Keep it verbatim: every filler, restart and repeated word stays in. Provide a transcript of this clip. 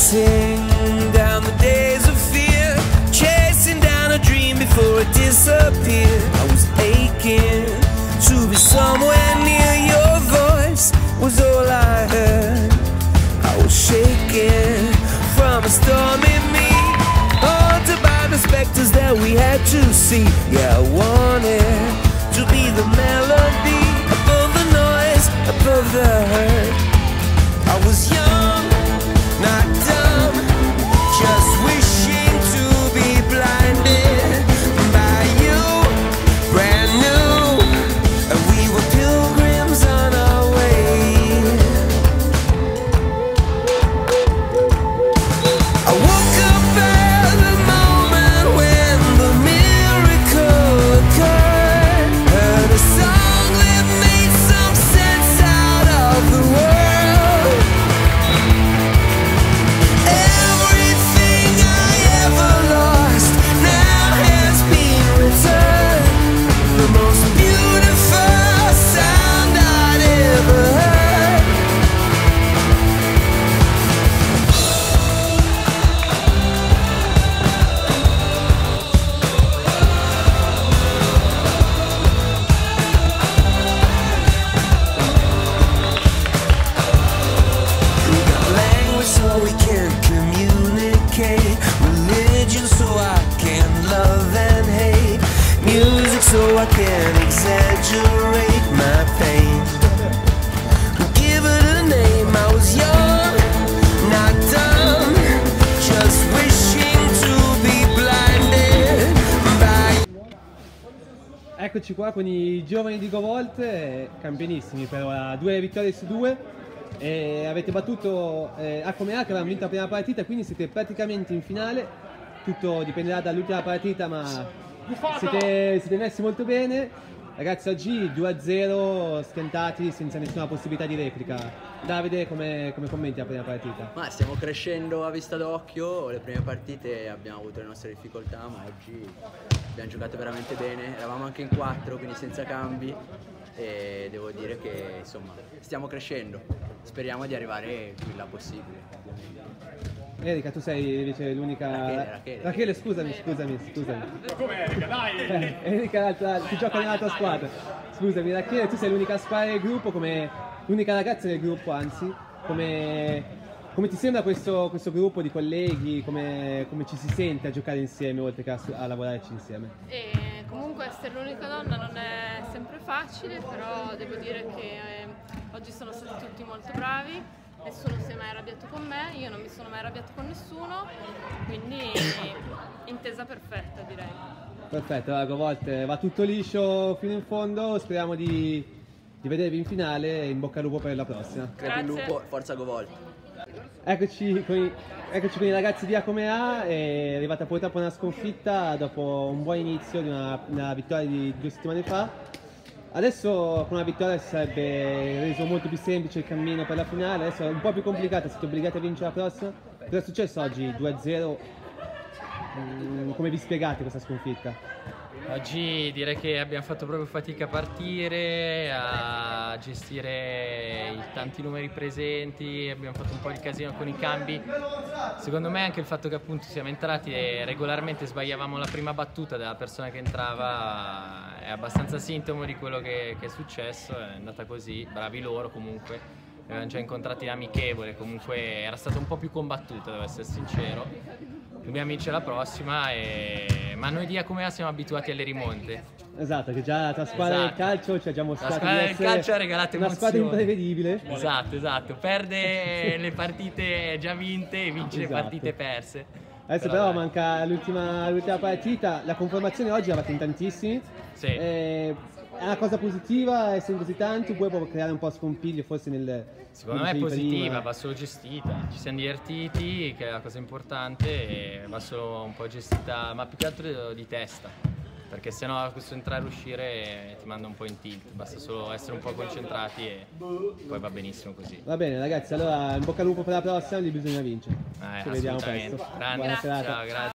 Chasing down the days of fear, chasing down a dream before it disappeared. I was aching to be somewhere near, your voice was all I heard. I was shaking from a storm in me, haunted by the specters that we had to see. Yeah, I wanted to be the melody above the noise, above the hurt. I was young, not dumb, just wishing to be blinded by you, brand new, and we were pilgrims on our way. I woke up at the moment when the miracle occurred, heard a song that made some sense out of the world. So I can exaggerate my pain, give it a name. I was young, not dumb, just wishing to be blinded by. Eccoci qua con i giovani di Govolt, campionissimi per ora, due vittorie su due. E avete battuto eh, A come A, che avevano vinto la prima partita, quindi siete praticamente in finale. Tutto dipenderà dall'ultima partita, ma Siete, siete messi molto bene. Ragazzi, oggi due a zero stentati senza nessuna possibilità di replica. Davide, come, come commenti la prima partita? Ma stiamo crescendo a vista d'occhio. Le prime partite abbiamo avuto le nostre difficoltà, ma oggi abbiamo giocato veramente bene. Eravamo anche in quattro, quindi senza cambi, e devo dire che insomma stiamo crescendo. Speriamo di arrivare più in là possibile. Erika, tu sei invece l'unica... Rachele, Rachele. Rachele, scusami, scusami, scusami. Ma come Erika, dai! Eh, Erika, ti gioca nell'altra squadra. Scusami, Rachele, tu sei l'unica squadra del gruppo, come l'unica ragazza del gruppo, anzi. Come, come ti sembra questo, questo gruppo di colleghi? Come, come ci si sente a giocare insieme, oltre che a, a lavorarci insieme? E comunque essere l'unica donna non è sempre facile, però devo dire che eh, oggi sono stati tutti molto bravi. Nessuno si è mai arrabbiato con me, io non mi sono mai arrabbiato con nessuno, quindi intesa perfetta, direi. Perfetto, allora Govolt va tutto liscio fino in fondo, speriamo di, di vedervi in finale e in bocca al lupo per la prossima. Crepi il lupo, forza Govolt. Eccoci con, i, eccoci con i ragazzi di A come A, è arrivata purtroppo una sconfitta dopo un buon inizio di una, una vittoria di due settimane fa. Adesso con una vittoria si sarebbe reso molto più semplice il cammino per la finale, adesso è un po' più complicato, siete obbligati a vincere la prossima. Cosa è successo oggi? due a zero, mm, come vi spiegate questa sconfitta? Oggi direi che abbiamo fatto proprio fatica a partire, a gestire i tanti numeri presenti, abbiamo fatto un po' di casino con i cambi. Secondo me anche il fatto che appunto siamo entrati e regolarmente sbagliavamo la prima battuta della persona che entrava è abbastanza sintomo di quello che, che è successo, è andata così, bravi loro comunque. Avevamo già incontrati in amichevole, comunque era stato un po' più combattuto, devo essere sincero. Dobbiamo vincere la prossima, e... ma noi di A come A siamo abituati alle rimonte. Esatto, che già la tua squadra esatto. del calcio ci ha già mostrato la squadra di del calcio ha regalato una emozioni. Squadra imprevedibile. Esatto, esatto, perde le partite già vinte e vince esatto. le partite perse. Adesso però, però manca l'ultima partita, la conformazione oggi eravate in tantissimi. Sì. Eh, è una cosa positiva essere così tanti, poi può creare un po' scompiglio forse nel... Secondo me è positiva, va solo gestita, ci siamo divertiti, che è la cosa importante, e va solo un po' gestita, ma più che altro di testa, perché sennò questo entrare e uscire ti manda un po' in tilt, basta solo essere un po' concentrati e poi va benissimo così. Va bene ragazzi, allora in bocca al lupo per la prossima, bisogna vincere. Eh, ci vediamo presto. Grande, Buona serata. Ciao, grazie.